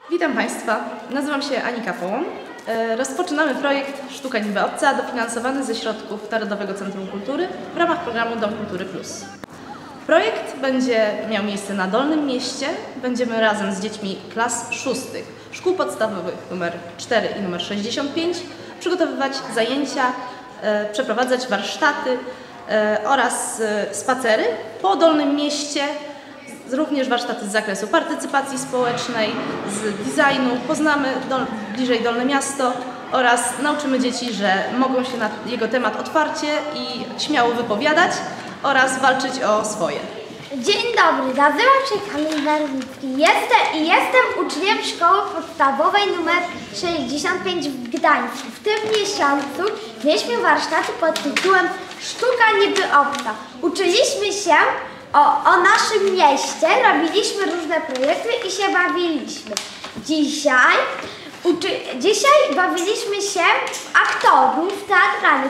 Witam Państwa, nazywam się Anika Połom. Rozpoczynamy projekt Sztuka niby obca, dofinansowany ze środków Narodowego Centrum Kultury w ramach programu Dom Kultury Plus. Projekt będzie miał miejsce na Dolnym Mieście. Będziemy razem z dziećmi klas 6 szkół podstawowych nr 4 i nr 65 przygotowywać zajęcia, przeprowadzać warsztaty oraz spacery po Dolnym Mieście. Również warsztaty z zakresu partycypacji społecznej, z designu, poznamy bliżej Dolne Miasto oraz nauczymy dzieci, że mogą się na jego temat otwarcie i śmiało wypowiadać oraz walczyć o swoje. Dzień dobry, nazywam się Kamil Narwicki. Jestem uczniem szkoły podstawowej nr 65 w Gdańsku. W tym miesiącu mieliśmy warsztaty pod tytułem Sztuka niby obca. Uczyliśmy się o naszym mieście, robiliśmy różne projekty i się bawiliśmy. Dzisiaj bawiliśmy się w aktorów teatralnych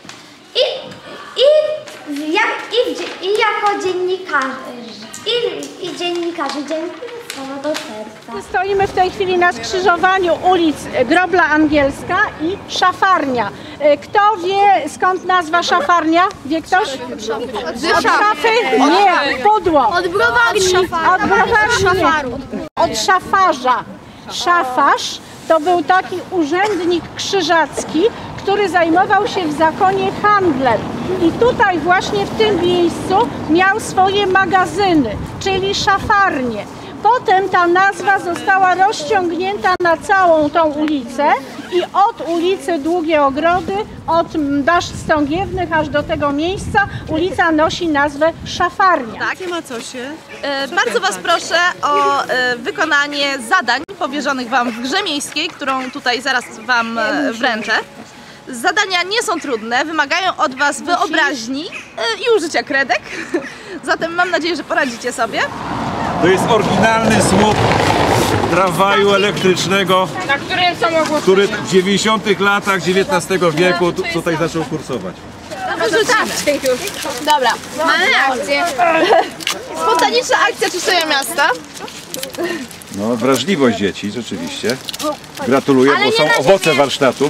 i jako dziennikarze dziękuję do serca. Stoimy w tej chwili na skrzyżowaniu ulic Grobla Angielska i Szafarnia. Kto wie, skąd nazwa Szafarnia? Wie ktoś? Od szafy? Nie, pudło. Od browarni. Od browarni. Od szafarza. Szafarz to był taki urzędnik krzyżacki, który zajmował się w zakonie handlem. I tutaj właśnie w tym miejscu miał swoje magazyny, czyli szafarnie. Potem ta nazwa została rozciągnięta na całą tą ulicę i od ulicy Długie Ogrody, od Daszt Stągiewnych aż do tego miejsca ulica nosi nazwę Szafarnia. Tak, nie ma co się. Bardzo Was proszę o wykonanie zadań powierzonych Wam w grze miejskiej, którą tutaj zaraz Wam wręczę. Zadania nie są trudne, wymagają od Was wyobraźni i użycia kredek, zatem mam nadzieję, że poradzicie sobie. To jest oryginalny słup tramwaju elektrycznego, który w 90 latach XIX wieku tutaj zaczął kursować. Dobra, mamy akcję. Spontaniczna akcja czyszczenia miasta. No, wrażliwość dzieci, rzeczywiście. Gratuluję, bo są owoce warsztatu.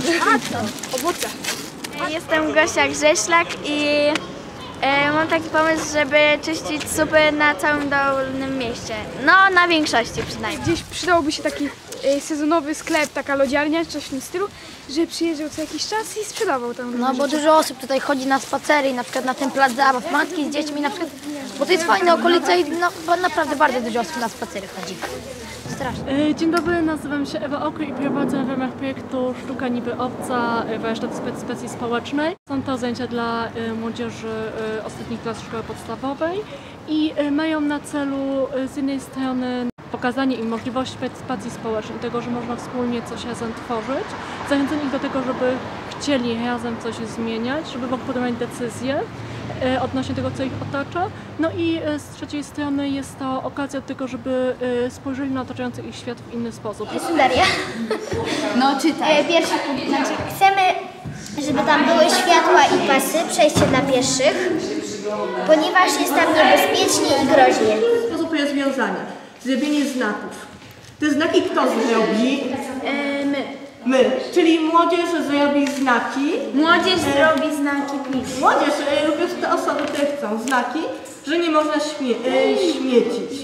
Jestem Gosia Grześlak i mam taki pomysł, żeby czyścić supy na całym Dolnym Mieście. No, na większości przynajmniej. Gdzieś przydałoby się taki sezonowy sklep, taka lodziarnia, coś w tym stylu, że przyjeżdżał co jakiś czas i sprzedawał tam. No bo dużo osób tutaj chodzi na spacery i na przykład na ten plac zabaw, matki z dziećmi na przykład, bo to jest fajna okolica i no, naprawdę bardzo dużo osób na spacery chodzi. Strasznie. Dzień dobry, nazywam się Ewa Okry i prowadzę w ramach projektu Sztuka niby obca warsztaty partycypacji społecznej. Są to zajęcia dla młodzieży ostatnich klas szkoły podstawowej i mają na celu z jednej strony pokazanie im możliwości partycypacji społecznej, tego, że można wspólnie coś razem tworzyć, zachęcenie ich do tego, żeby chcieli razem coś zmieniać, żeby mogli podejmować decyzje odnośnie tego, co ich otacza. No i z trzeciej strony jest to okazja do tego, żeby spojrzeli na otaczający ich świat w inny sposób. Jestem Daria. No czytaj. Pierwszy punkt, znaczy chcemy, żeby tam były światła i pasy, przejście dla pieszych, ponieważ jest tam niebezpiecznie i groźnie. Sposób rozwiązania. Zrobienie znaków. Te znaki kto zrobi? My. Czyli młodzież zrobi znaki. Młodzież zrobi znaki PiS. Młodzież lub te osoby, które chcą znaki, że nie można śmiecić.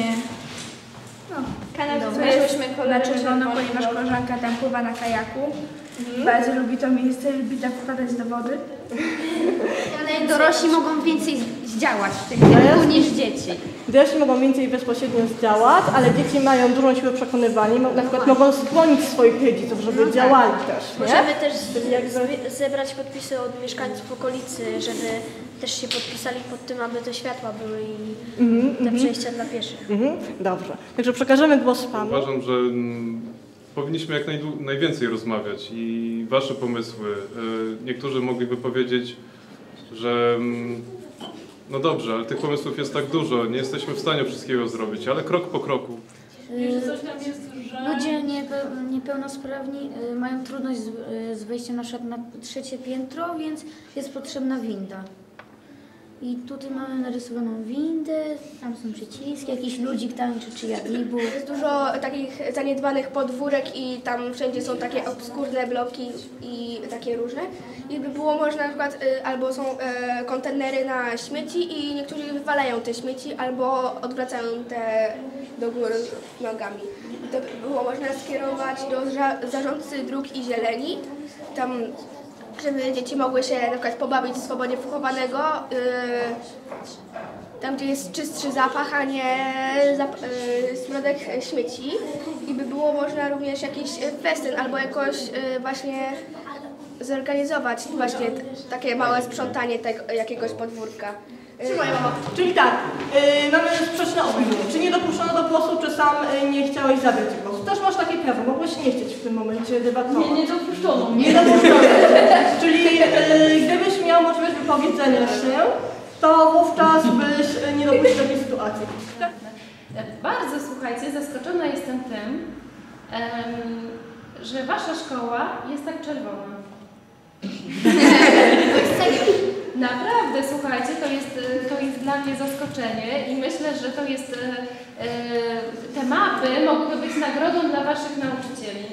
Kanał znaleźliśmy na czerwono, ponieważ koleżanka tam pływa na kajaku. Bardzo lubi to miejsce, lubi tam wpadać do wody. Ale dorośli mogą więcej zdziałać w tym kierunku niż dzieci. Dorośli mogą więcej bezpośrednio zdziałać, ale dzieci mają dużą siłę przekonywania. Na przykład mogą skłonić swoich rodziców, żeby działali też. Nie? Możemy też zebrać podpisy od mieszkańców okolicy, żeby też się podpisali pod tym, aby te światła były i te przejścia dla pieszych. Dobrze. Także przekażemy głos Panu. Uważam, że powinniśmy jak najwięcej rozmawiać i Wasze pomysły. Niektórzy mogliby powiedzieć, że no dobrze, ale tych pomysłów jest tak dużo, nie jesteśmy w stanie wszystkiego zrobić, ale krok po kroku. Ludzie niepełnosprawni mają trudność z, z wejściem na przykład na 3. piętro, więc jest potrzebna winda. Możemy też zebrać podpisy od mieszkańców okolicy, żeby też się podpisali pod tym, aby te światła były i te przejścia dla pieszych. Możemy też zebrać podpisy od mieszkańców okolicy, żeby też się podpisali pod tym, aby te światła były i te przejścia dla pieszych. I tutaj mamy narysowaną windę, tam są przyciski, jakiś ludzik tańczy czy jadlibu. Jest dużo takich zaniedbanych podwórek i tam wszędzie są takie obskurne bloki i takie różne. I by było można na przykład, albo są kontenery na śmieci i niektórzy wywalają te śmieci, albo odwracają te do góry nogami. I to by było można skierować do zarządcy dróg i zieleni, tam żeby dzieci mogły się na przykład pobawić swobodnie pochowanego, tam gdzie jest czystszy zapach, a nie smrodek śmieci. I by było można również jakiś festyn albo jakoś właśnie zorganizować właśnie takie małe sprzątanie jakiegoś podwórka. Trzymaj, mama. Czyli tak, mamy sprzeczne opinie. Czy nie dopuszczono do głosu, czy sam nie chciałeś zabrać głosu? Też masz takie prawo, mogłeś nie chcieć w tym momencie debatować. Nie dopuszczono. Nie dopuszczono. Czyli gdybyś miał możliwość wypowiedzenia się, to wówczas byś nie dopuścił takiej sytuacji. Bardzo, słuchajcie, zaskoczona jestem tym, że wasza szkoła jest tak czerwona. Naprawdę, słuchajcie, to jest dla mnie zaskoczenie i myślę, że to jest, te mapy mogłyby być nagrodą dla waszych nauczycieli.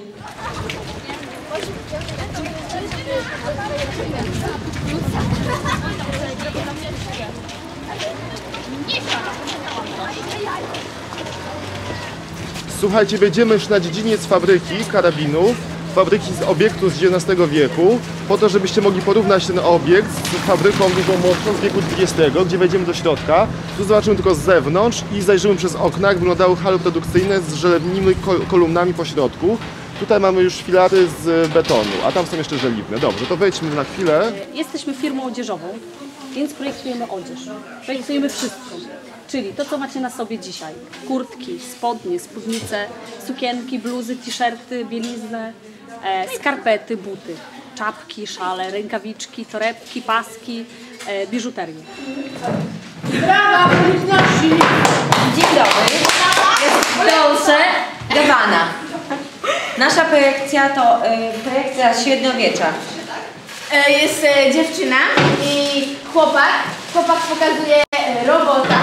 Słuchajcie, wejdziemy już na dziedziniec fabryki karabinów, fabryki z obiektu z XIX wieku, po to, żebyście mogli porównać ten obiekt z fabryką dużo młodszą z wieku XX, gdzie wejdziemy do środka. Tu zobaczymy tylko z zewnątrz i zajrzymy przez okna, jak wyglądały hale produkcyjne z żelebnymi kolumnami po środku. Tutaj mamy już filary z betonu, a tam są jeszcze żeliwne. Dobrze, to wejdźmy na chwilę. Jesteśmy firmą odzieżową, więc projektujemy odzież. Projektujemy wszystko. Czyli to, co macie na sobie dzisiaj. Kurtki, spodnie, spódnice, sukienki, bluzy, t-shirty, bieliznę, skarpety, buty, czapki, szale, rękawiczki, torebki, paski, biżuterię. Brawa publiczności! Dzień dobry. Dolce Gabbana. Nasza projekcja to projekcja średniowiecza. Jest dziewczyna i chłopak. Chłopak pokazuje robota,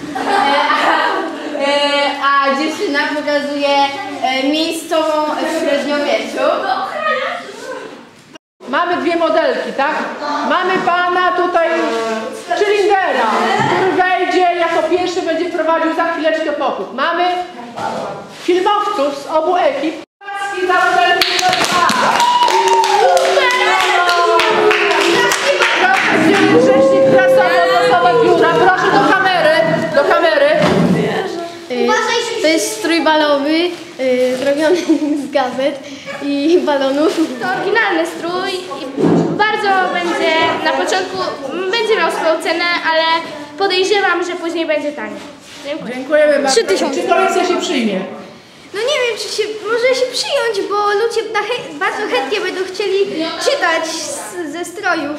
a dziewczyna pokazuje miejscową w średniowieczu. Mamy dwie modelki, tak? Mamy pana tutaj Schillingera, który wejdzie jako pierwszy, będzie prowadził za chwileczkę pochód. Mamy filmowców z obu ekip. Rzecznik prasowo biura, proszę do kamery, do kamery. To jest strój balowy, zrobiony z gazet i balonów. To oryginalny strój i bardzo będzie, na początku będzie miał swoją cenę, ale podejrzewam, że później będzie taniej. Dziękuję. Dziękujemy bardzo. 3000. Czy kolekcja się przyjmie? No nie wiem, czy się może się przyjąć, bo ludzie bardzo chętnie będą chcieli czytać ze strojów.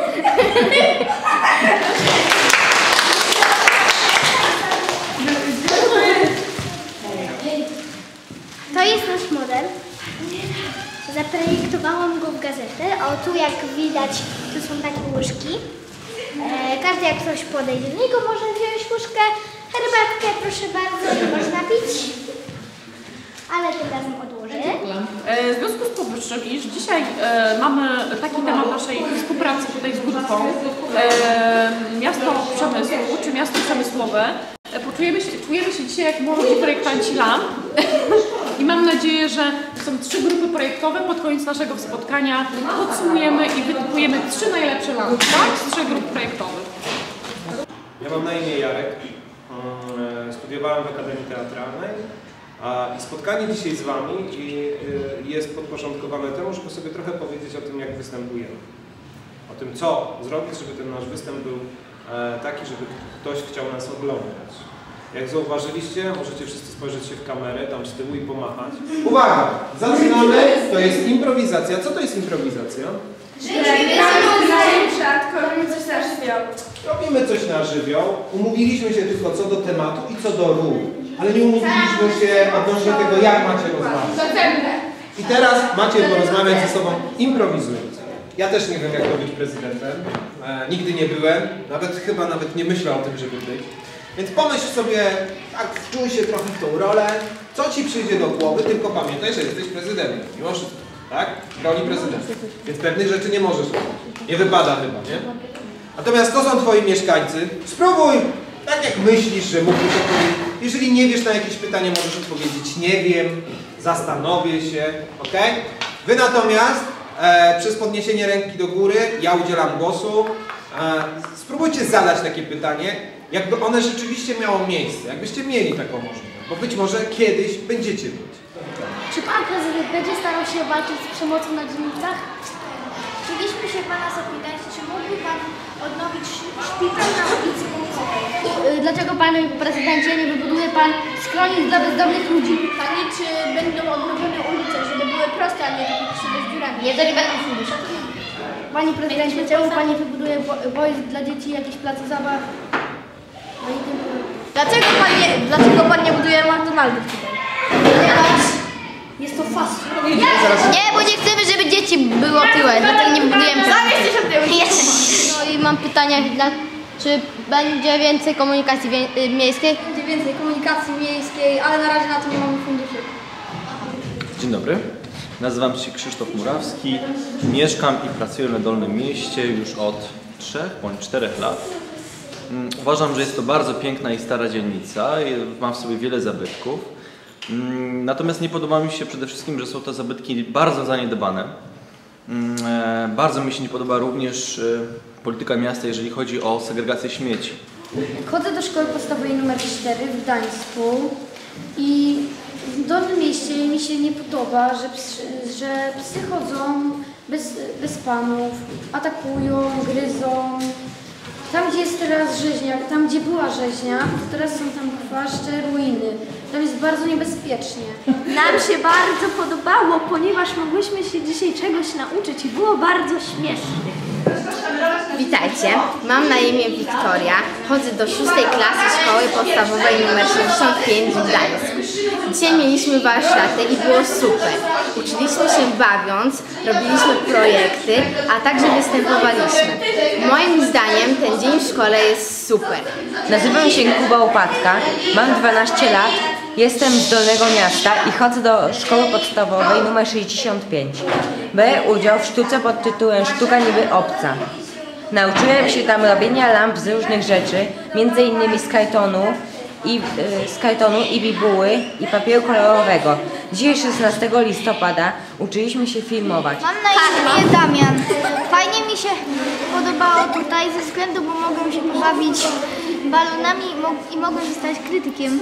To jest nasz model. Zaprojektowałam go w gazetę. O, tu jak widać, tu są takie łyżki. Każdy jak ktoś podejdzie do niego, może wziąć łyżkę, herbatkę, proszę bardzo, i można pić. Ale tym razem odłożę. W związku z powyższym, iż dzisiaj mamy taki temat naszej współpracy tutaj z grupą Miasto Przemysłu czy Miasto Przemysłowe, czujemy się dzisiaj jak młodzi projektanci lamp i mam nadzieję, że są 3 grupy projektowe. Pod koniec naszego spotkania podsumujemy i wytypujemy 3 najlepsze lampy, tak? Z 3 grup projektowych. Ja mam na imię Jarek, studiowałem w Akademii Teatralnej i spotkanie dzisiaj z Wami jest podporządkowane temu, żeby sobie trochę powiedzieć o tym, jak występujemy. O tym, co zrobić, żeby ten nasz występ był taki, żeby ktoś chciał nas oglądać. Jak zauważyliście, możecie wszyscy spojrzeć się w kamerę, tam z tyłu i pomachać. Uwaga! Zaczynamy! To jest improwizacja. Co to jest improwizacja? Robimy coś na żywioł. Umówiliśmy się tylko co do tematu i co do ról. Ale nie umówiliśmy się odnośnie tego, jak macie rozmawiać. I teraz macie porozmawiać ze sobą improwizując. Ja też nie wiem, jak to być prezydentem. Nigdy nie byłem, nawet nie myślę o tym, żeby być. Więc pomyśl sobie, tak, wczuj się trochę w tą rolę, co ci przyjdzie do głowy, tylko pamiętaj, że jesteś prezydentem, mimo wszystko, tak? W roli prezydenta. Więc pewnych rzeczy nie możesz robić. Nie wypada chyba, nie? Natomiast to są twoi mieszkańcy. Spróbuj, tak jak myślisz, że mógłbyś odpowiedzieć. Jeżeli nie wiesz na jakieś pytanie, możesz odpowiedzieć nie wiem, zastanowię się, ok? Wy natomiast przez podniesienie ręki do góry, ja udzielam głosu, spróbujcie zadać takie pytanie, jakby one rzeczywiście miało miejsce, jakbyście mieli taką możliwość, bo być może kiedyś będziecie mieć. Czy pan prezydent będzie starał się walczyć z przemocą na dzielnicach? Chcieliśmy się pana zapytać, czy mógłby pan odnowić szpital na ulicy Kołcowej? Dlaczego, panie prezydencie, nie wybuduje pan schronisk dla bezdomnych ludzi? Panie, czy będą odnowione ulice, żeby były proste, a nie takie krzywe z dziurami? Jeżeli będą fundusze. Panie prezydencie, czemu pan nie wybuduje boisk dla dzieci, jakieś place zabaw? Dlaczego pan nie buduje McDonald's tutaj? Jest to fast. Nie, bo nie chcemy, żeby dzieci było tyłe, dlatego nie budujemy. No i mam pytanie, czy będzie więcej komunikacji miejskiej? Będzie więcej komunikacji miejskiej, ale na razie na to nie mamy funduszy. Dzień dobry, nazywam się Krzysztof Murawski, mieszkam i pracuję na Dolnym Mieście już od 3 bądź 4 lat. Uważam, że jest to bardzo piękna i stara dzielnica, ma w sobie wiele zabytków. Natomiast nie podoba mi się przede wszystkim, że są to zabytki bardzo zaniedbane. Bardzo mi się nie podoba również polityka miasta, jeżeli chodzi o segregację śmieci. Chodzę do szkoły podstawowej nr 4 w Gdańsku i w Dolnym Mieście mi się nie podoba, że psy chodzą bez panów, atakują, gryzą. Tam, gdzie jest teraz rzeźnia, tam, gdzie była rzeźnia, to teraz są tam chwaszcze, ruiny. Tam jest bardzo niebezpiecznie. Nam się bardzo podobało, ponieważ mogłyśmy się dzisiaj czegoś nauczyć i było bardzo śmiesznie. Witajcie, mam na imię Wiktoria, chodzę do 6. klasy szkoły podstawowej nr 65 w Gdańsku. Dzisiaj mieliśmy warsztaty i było super. Uczyliśmy się bawiąc, robiliśmy projekty, a także występowaliśmy. Moim zdaniem ten dzień w szkole jest super. Nazywam się Kuba Łopatka, mam 12 lat, jestem z Dolnego Miasta i chodzę do szkoły podstawowej nr 65. Biorę udział w sztuce pod tytułem Sztuka niby obca. Nauczyłem się tam robienia lamp z różnych rzeczy, m.in. z kartonu i bibuły i papieru kolorowego. Dzisiaj 16 listopada uczyliśmy się filmować. Mam na imię Damian. Fajnie mi się podobało tutaj ze względu, bo mogłem się pobawić balonami i mogłem zostać krytykiem.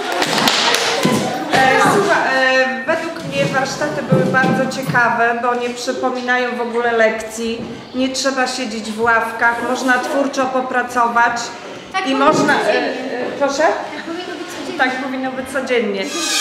Według mnie warsztaty były bardzo ciekawe, bo nie przypominają w ogóle lekcji. Nie trzeba siedzieć w ławkach, można twórczo popracować i można... Proszę? Tak, powinno być codziennie.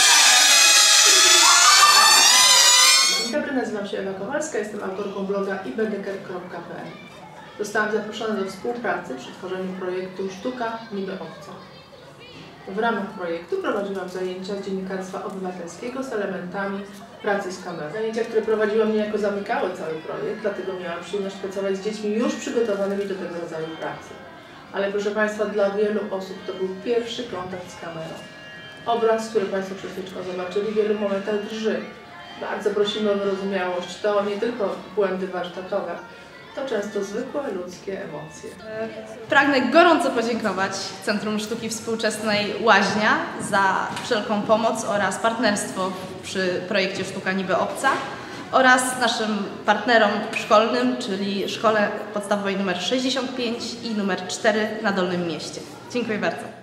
Dzień dobry, nazywam się Ewa Kowalska, jestem autorką bloga ibedeker.pl. Zostałam zaproszona do współpracy przy tworzeniu projektu Sztuka niby obca. W ramach projektu prowadziłam zajęcia dziennikarstwa obywatelskiego z elementami pracy z kamerą. Zajęcia, które prowadziłam niejako zamykały cały projekt, dlatego miałam przyjemność pracować z dziećmi już przygotowanymi do tego rodzaju pracy. Ale proszę Państwa, dla wielu osób to był pierwszy kontakt z kamerą. Obraz, który Państwo przed chwileczką zobaczyli, w wielu momentach drży. Bardzo prosimy o wyrozumiałość. To nie tylko błędy warsztatowe, to często zwykłe ludzkie emocje. Pragnę gorąco podziękować Centrum Sztuki Współczesnej Łaźnia za wszelką pomoc oraz partnerstwo przy projekcie Sztuka niby obca oraz naszym partnerom szkolnym, czyli Szkole Podstawowej nr 65 i nr 4 na Dolnym Mieście. Dziękuję bardzo.